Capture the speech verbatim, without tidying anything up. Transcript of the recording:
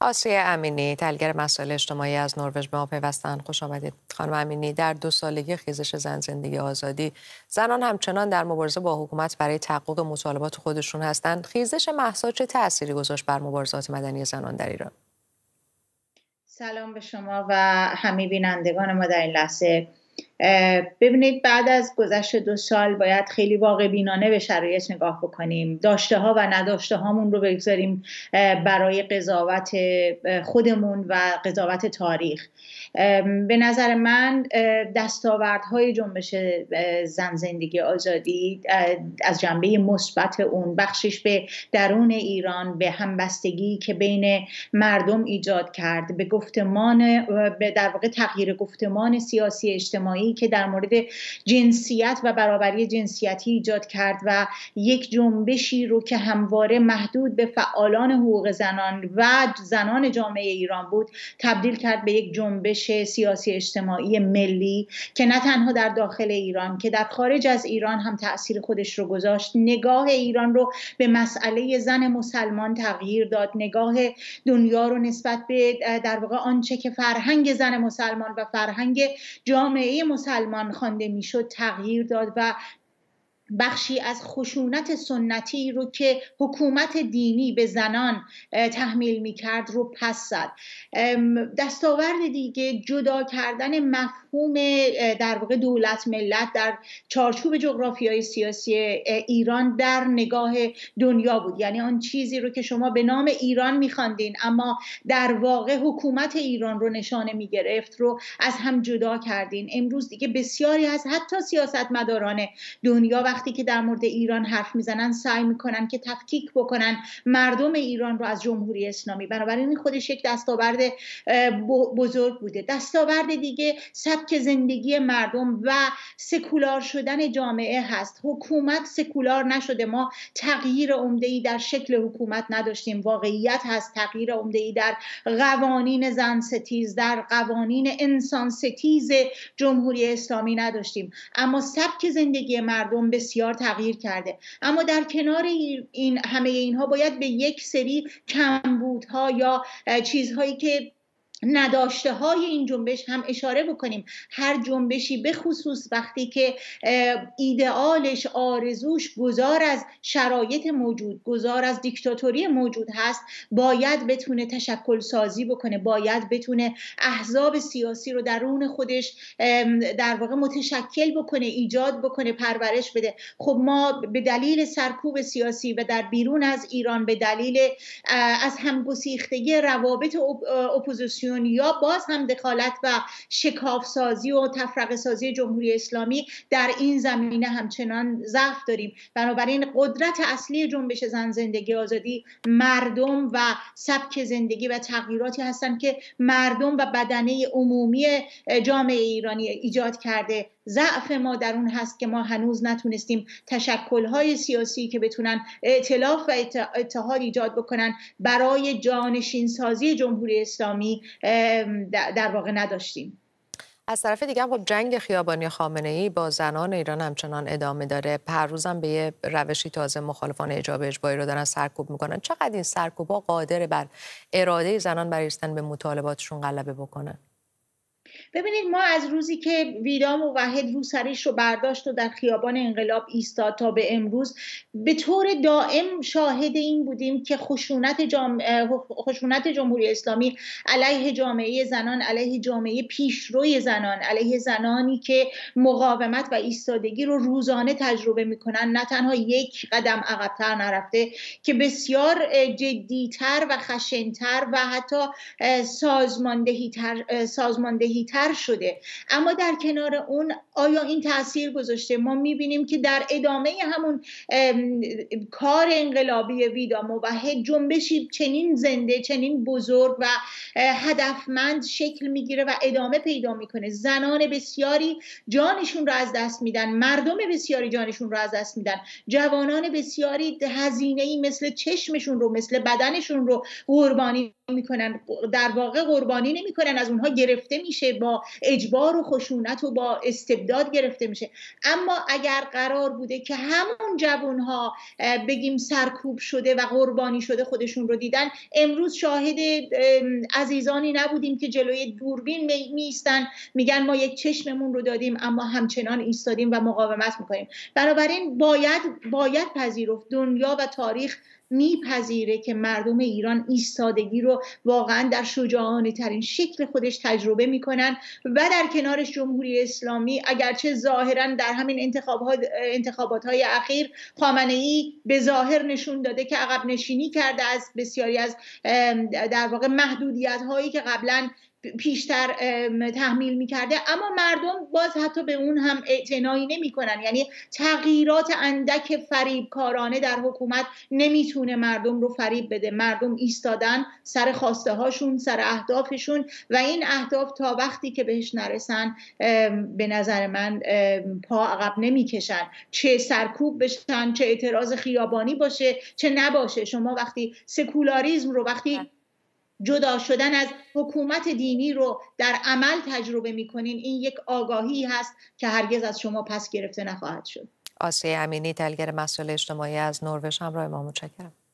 آسیه امینی، تحلیلگر مسائل اجتماعی از نروژ به ما پیوستن. خوش آمدید خانم امینی. در دو سالگی خیزش زن زندگی آزادی، زنان همچنان در مبارزه با حکومت برای تحقق مطالبات خودشون هستند. خیزش مهسا چه تأثیری گذاشت بر مبارزات مدنی زنان در ایران؟ سلام به شما و همه بینندگان ما در این لحظه. ببینید، بعد از گذشت دو سال باید خیلی واقع بینانه به شرایط نگاه بکنیم، داشته ها و نداشته هامون رو بگذاریم برای قضاوت خودمون و قضاوت تاریخ. به نظر من دستاوردهای جنبش زن زندگی آزادی از جنبه مثبت اون، بخشش به درون ایران، به همبستگی که بین مردم ایجاد کرد، به گفتمان، به در واقع تغییر گفتمان سیاسی اجتماعی که در مورد جنسیت و برابری جنسیتی ایجاد کرد و یک جنبشی رو که همواره محدود به فعالان حقوق زنان و زنان جامعه ایران بود تبدیل کرد به یک جنبش سیاسی اجتماعی ملی که نه تنها در داخل ایران که در خارج از ایران هم تأثیر خودش رو گذاشت. نگاه ایران رو به مسئله زن مسلمان تغییر داد، نگاه دنیا رو نسبت به در واقع آنچه که فرهنگ زن مسلمان و فرهنگ جامعه مسلمان خوانده میشد تغییر داد و بخشی از خشونت سنتی رو که حکومت دینی به زنان تحمیل میکرد رو پس زد. دستاورد دیگه جدا کردن مفهوم در واقع دولت ملت در چارچوب جغرافیای سیاسی ایران در نگاه دنیا بود، یعنی آن چیزی رو که شما به نام ایران میخواندین اما در واقع حکومت ایران رو نشانه میگرفت رو از هم جدا کردین. امروز دیگه بسیاری از حتی سیاستمداران دنیا وقتی که در مورد ایران حرف میزنن سعی میکنن که تفکیک بکنن مردم ایران رو از جمهوری اسلامی. بنابراین این خودش یک دستاورد بزرگ بوده. دستاورد دیگه سبک زندگی مردم و سکولار شدن جامعه هست. حکومت سکولار نشده، ما تغییر عمده‌ای در شکل حکومت نداشتیم. واقعیت هست تغییر عمده‌ای در قوانین زن ستیز، در قوانین انسان ستیز جمهوری اسلامی نداشتیم، اما سبک زندگی مردم بسیار تغییر کرده. اما در کنار این همه اینها باید به یک سری کمبودها یا چیزهایی که نداشته های این جنبش هم اشاره بکنیم. هر جنبشی به خصوص وقتی که ایدئالش، آرزوش گذار از شرایط موجود، گذار از دیکتاتوری موجود هست، باید بتونه تشکل سازی بکنه، باید بتونه احزاب سیاسی رو درون خودش در واقع متشکل بکنه، ایجاد بکنه، پرورش بده. خب ما به دلیل سرکوب سیاسی و در بیرون از ایران به دلیل از همگسیختگی روابط اپوزیسیون یا باز هم دخالت و شکاف سازی و تفرقه سازی جمهوری اسلامی در این زمینه همچنان ضعف داریم. بنابراین قدرت اصلی جنبش زن زندگی آزادی مردم و سبک زندگی و تغییراتی هستند که مردم و بدنه عمومی جامعه ایرانی ایجاد کرده. ضعف ما در اون هست که ما هنوز نتونستیم تشکل‌های سیاسی که بتونن ائتلاف و اتحاد ایجاد بکنن برای جانشین سازی جمهوری اسلامی در واقع نداشتیم. از طرف دیگه هم خب جنگ خیابانی خامنه‌ای با زنان ایران همچنان ادامه داره. هر روز هم به یه روشی تازه مخالفان حجاب اجباری رو دارن سرکوب میکنن. چقدر این سرکوب‌ها قادر بر اراده زنان برای رسیدن به مطالباتشون غلبه بکنن؟ ببینید، ما از روزی که ویدا موحد رو سرش رو برداشت و در خیابان انقلاب ایستاد تا به امروز به طور دائم شاهد این بودیم که خشونت, جام... خشونت جمهوری اسلامی علیه جامعه زنان، علیه جامعه پیشروی زنان، علیه زنانی که مقاومت و ایستادگی رو روزانه تجربه میکنن نه تنها یک قدم عقب‌تر نرفته که بسیار جدی‌تر و خشن‌تر و حتی سازماندهی‌تر سازماندهی تر شده. اما در کنار اون آیا این تأثیر گذاشته؟ ما میبینیم که در ادامه همون کار انقلابی ویدا موحد جنبشی چنین زنده، چنین بزرگ و هدفمند شکل میگیره و ادامه پیدا میکنه. زنان بسیاری جانشون رو از دست میدن، مردم بسیاری جانشون رو از دست میدن، جوانان بسیاری هزینه‌ای مثل چشمشون رو، مثل بدنشون رو قربانی میکنن. در واقع قربانی نمیکنن، از اونها گرفته میشه با اجبار و خشونت و با استبداد گرفته میشه. اما اگر قرار بوده که همون جوانها بگیم سرکوب شده و قربانی شده خودشون رو دیدن، امروز شاهد عزیزانی نبودیم که جلوی دوربین میستن میگن ما یک چشممون رو دادیم اما همچنان ایستادیم و مقاومت میکنیم. بنابراین باید باید پذیرفت، دنیا و تاریخ میپذیره که مردم ایران ایستادگی رو واقعا در شجاعانه ترین شکل خودش تجربه میکنن و در کنارش جمهوری اسلامی، اگرچه ظاهرا در همین انتخابات انتخابات های اخیر خامنه ای به ظاهر نشون داده که عقب نشینی کرده از بسیاری از در واقع محدودیت هایی که قبلا پیشتر تحمیل میکرده، اما مردم باز حتی به اون هم اعتنایی نمی کنن. یعنی تغییرات اندک فریبکارانه در حکومت نمیتونه مردم رو فریب بده. مردم ایستادن سر خواسته هاشون، سر اهدافشون و این اهداف تا وقتی که بهش نرسن به نظر من پا عقب نمیکشن، چه سرکوب بشن، چه اعتراض خیابانی باشه، چه نباشه. شما وقتی سکولاریسم رو، وقتی جدا شدن از حکومت دینی رو در عمل تجربه میکنین، این یک آگاهی هست که هرگز از شما پس گرفته نخواهد شد. آسیه امینی، تحلیلگر مسائل اجتماعی از نروژ، همراه ما، متشکرم.